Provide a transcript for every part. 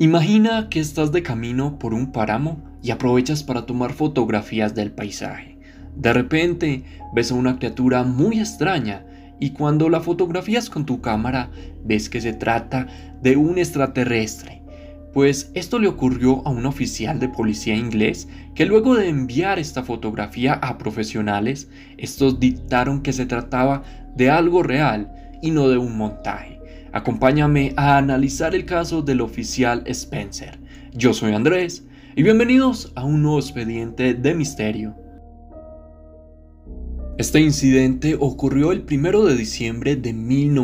Imagina que estás de camino por un páramo y aprovechas para tomar fotografías del paisaje. De repente ves a una criatura muy extraña y cuando la fotografías con tu cámara ves que se trata de un extraterrestre. Pues esto le ocurrió a un oficial de policía inglés que luego de enviar esta fotografía a profesionales, estos dictaron que se trataba de algo real y no de un montaje. Acompáñame a analizar el caso del oficial Spencer. Yo soy Andrés y bienvenidos a un nuevo expediente de misterio. Este incidente ocurrió el 1 de diciembre de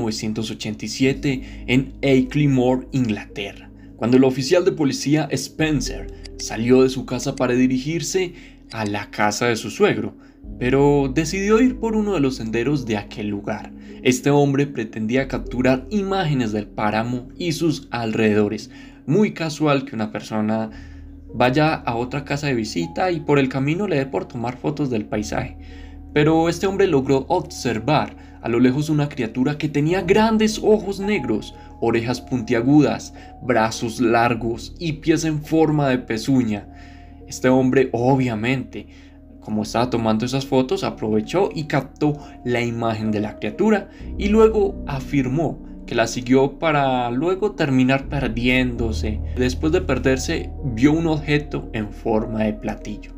1987 en Ilkley Moor, Inglaterra, cuando el oficial de policía Spencer salió de su casa para dirigirse a la casa de su suegro, pero decidió ir por uno de los senderos de aquel lugar. Este hombre pretendía capturar imágenes del páramo y sus alrededores. Muy casual que una persona vaya a otra casa de visita y por el camino le dé por tomar fotos del paisaje. Pero este hombre logró observar a lo lejos una criatura que tenía grandes ojos negros, orejas puntiagudas, brazos largos y pies en forma de pezuña. Este hombre, obviamente, como estaba tomando esas fotos, aprovechó y captó la imagen de la criatura y luego afirmó que la siguió para luego terminar perdiéndose. Después de perderse, vio un objeto en forma de platillo.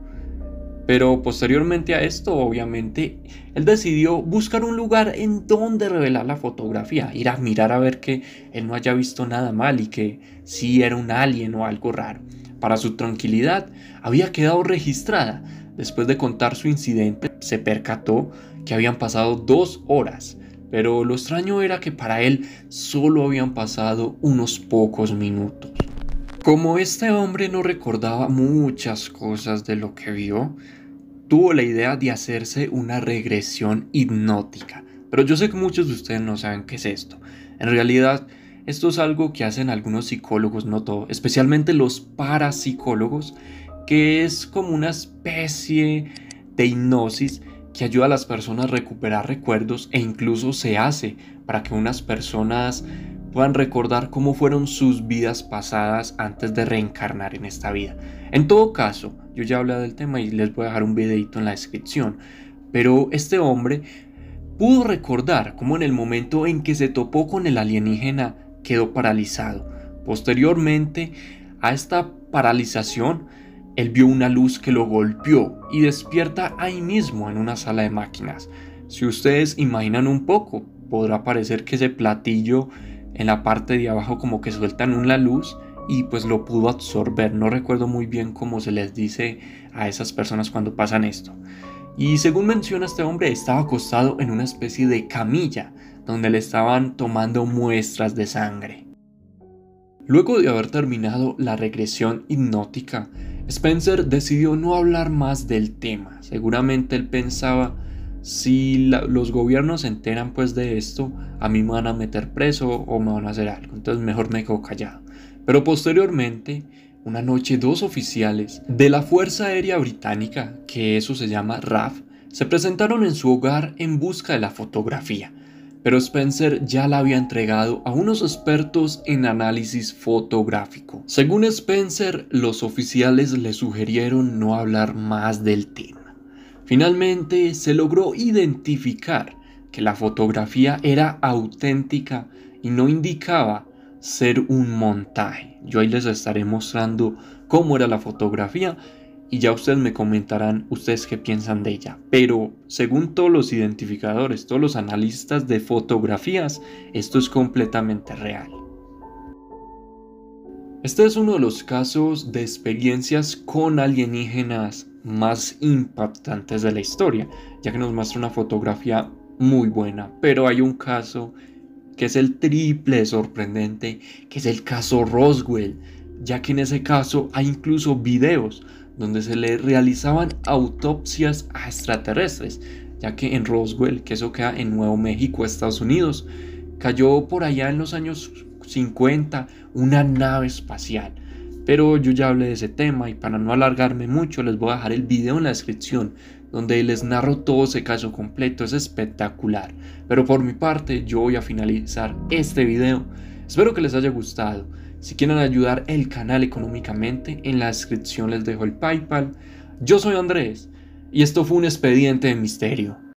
Pero posteriormente a esto, obviamente, él decidió buscar un lugar en donde revelar la fotografía, ir a mirar a ver que él no haya visto nada mal y que sí era un alien o algo raro. Para su tranquilidad, había quedado registrada. Después de contar su incidente, se percató que habían pasado 2 horas, pero lo extraño era que para él solo habían pasado unos pocos minutos. Como este hombre no recordaba muchas cosas de lo que vio, tuvo la idea de hacerse una regresión hipnótica. Pero yo sé que muchos de ustedes no saben qué es esto. En realidad, esto es algo que hacen algunos psicólogos, no todos, especialmente los parapsicólogos, que es como una especie de hipnosis que ayuda a las personas a recuperar recuerdos e incluso se hace para que unas personas puedan recordar cómo fueron sus vidas pasadas antes de reencarnar en esta vida. En todo caso, yo ya hablé del tema y les voy a dejar un videito en la descripción, pero este hombre pudo recordar cómo en el momento en que se topó con el alienígena quedó paralizado. Posteriormente a esta paralización, él vio una luz que lo golpeó y despierta ahí mismo en una sala de máquinas. Si ustedes imaginan un poco, podrá parecer que ese platillo en la parte de abajo como que sueltan una luz y pues lo pudo absorber. No recuerdo muy bien cómo se les dice a esas personas cuando pasan esto. Y según menciona este hombre, estaba acostado en una especie de camilla donde le estaban tomando muestras de sangre. Luego de haber terminado la regresión hipnótica, Spencer decidió no hablar más del tema. Seguramente él pensaba, si los gobiernos se enteran pues de esto, a mí me van a meter preso o me van a hacer algo, entonces mejor me quedo callado. Pero posteriormente, una noche 2 oficiales de la Fuerza Aérea Británica, que eso se llama RAF, se presentaron en su hogar en busca de la fotografía. Pero Spencer ya la había entregado a unos expertos en análisis fotográfico. Según Spencer, los oficiales le sugirieron no hablar más del tema. Finalmente se logró identificar que la fotografía era auténtica y no indicaba ser un montaje. Yo ahí les estaré mostrando cómo era la fotografía y ya ustedes me comentarán ustedes qué piensan de ella. Pero según todos los identificadores, todos los analistas de fotografías, esto es completamente real. Este es uno de los casos de experiencias con alienígenas más impactantes de la historia, ya que nos muestra una fotografía muy buena. Pero hay un caso que es el triple sorprendente, que es el caso Roswell, ya que en ese caso hay incluso videos donde se le realizaban autopsias a extraterrestres, ya que en Roswell, que eso queda en Nuevo México, Estados Unidos, cayó por allá en los años 50 una nave espacial. Pero yo ya hablé de ese tema y para no alargarme mucho les voy a dejar el video en la descripción donde les narro todo ese caso completo. Es espectacular. Pero por mi parte yo voy a finalizar este video. Espero que les haya gustado, Si quieren ayudar el canal económicamente, en la descripción les dejo el PayPal. Yo soy Andrés y esto fue un expediente de misterio.